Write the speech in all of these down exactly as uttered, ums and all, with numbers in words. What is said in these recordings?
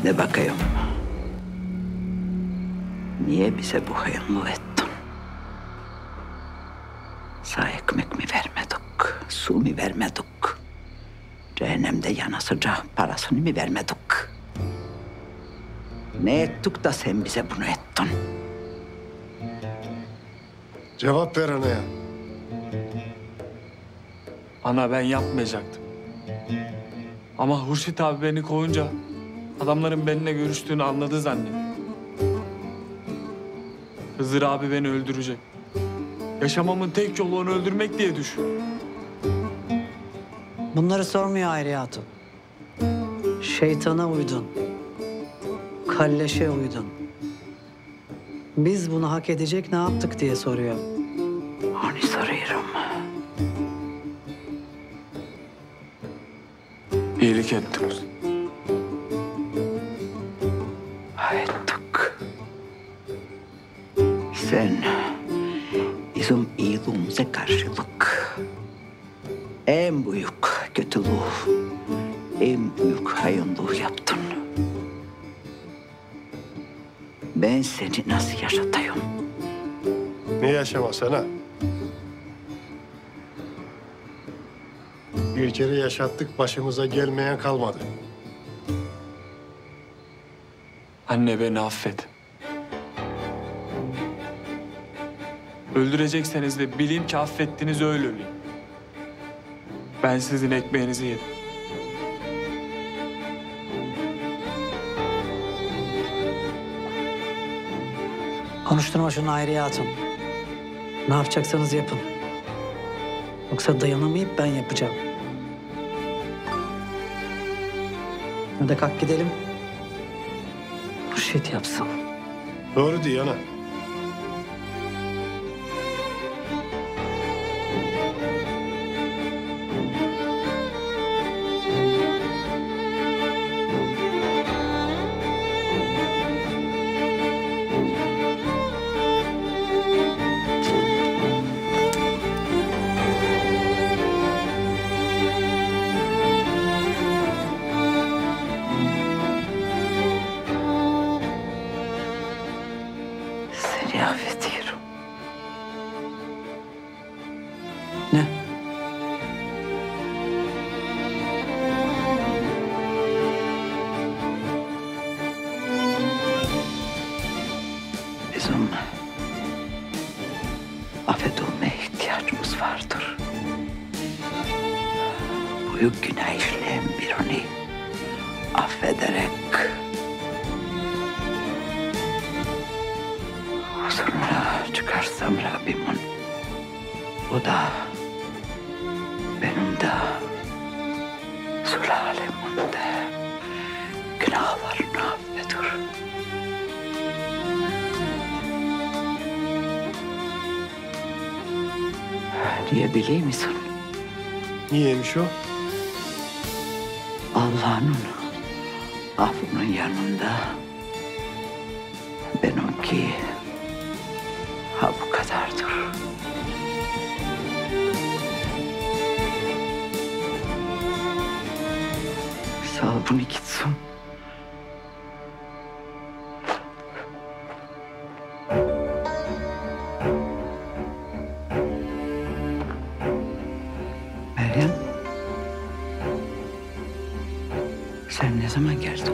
De bakayım. Niye bize bu hayırlı ettin? Sağ ekmek mi vermedik, su mu vermedik? Cehennemde yanasıca parasını mı vermedik? Ne ettik da sen bize bunu ettin? Cevap ver anaya. Ana ben yapmayacaktım. Ama Hurşit abi beni kovunca adamların benimle görüştüğünü anladı zannettim. Hızır abi beni öldürecek. Yaşamamın tek yolu onu öldürmek diye düşün. Bunları sormuyor Hayriye Hatun. Şeytana uydun. Kalleşe uydun. Biz bunu hak edecek ne yaptık diye soruyor. Onu soruyorum. İyilik ettiniz. Ettik. Sen bizim iyiliğimize karşılık en büyük kötülüğü, en büyük hayırlılığı yaptın. Ben seni nasıl yaşatayım? Ne yaşamaz ana? Bir kere yaşattık, başımıza gelmeyen kalmadı. Anne beni affet. Öldürecekseniz de bileyim ki affettiniz, öyle öleyim. Ben sizin ekmeğinizi yedim. Konuşturma şunu Hayriye Hatun. Ne yapacaksanız yapın. Yoksa dayanamayıp ben yapacağım. Hadi kalk gidelim. Hurşit yapsın. Doğru diyor ana. Seni affediyorum. Ne? Bizim affedilmeye ihtiyacımız vardır. Büyük günah işleyen birini affederek sonra çıkarsam Rabbimin, o da benim de sülalemin de günahlarını affeder. Niye biliyor musun? Niyeymiş o? Allah'ın affının yanında benimki ha bu kadardır. Sağ ol, bunu gitsin. Meryem, sen ne zaman geldin?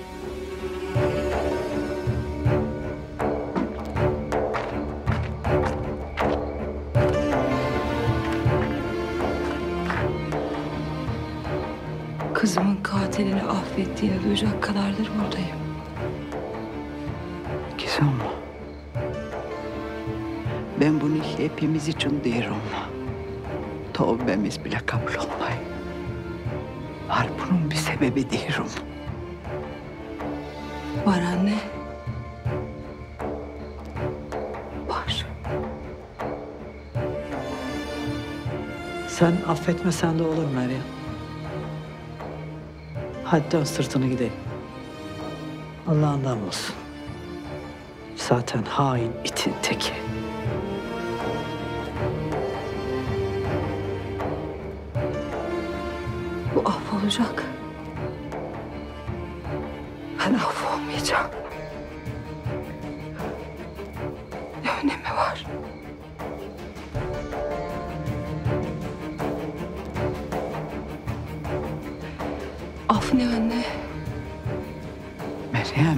Kızımın katilini affettiğini duyacak kadardır buradayım. Güzel mi? Ben bunu hepimiz için diyorum. Tövbemiz bile kabul olmay. Var bunun bir sebebi diyorum. Var anne. Var. Sen affetmesen de olur Meryem. Hadi dön sırtını gidelim. Allah'ından olsun. Zaten hain itin teki. Bu affolacak. Ben af olmayacağım. Ne önemi var? Af ne anne? Meryem,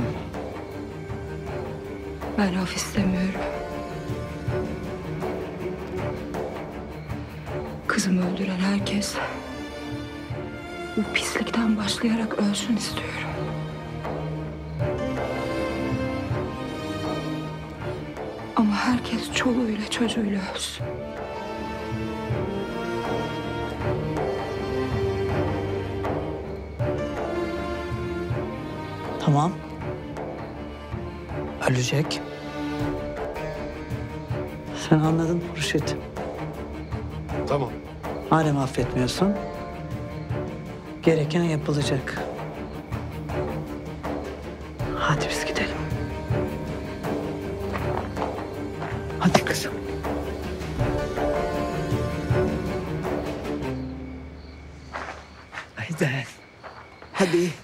Ben af istemiyorum. Kızımı öldüren herkes bu pislikten başlayarak ölsün istiyorum. Ama herkes çoluğuyla çocuğuyla ölsün. Tamam. Ölecek. Sen anladın Hurşit. Tamam. Madem affetmiyorsun, gereken yapılacak. Hadi biz gidelim. Hadi kızım. haydi. Hadi.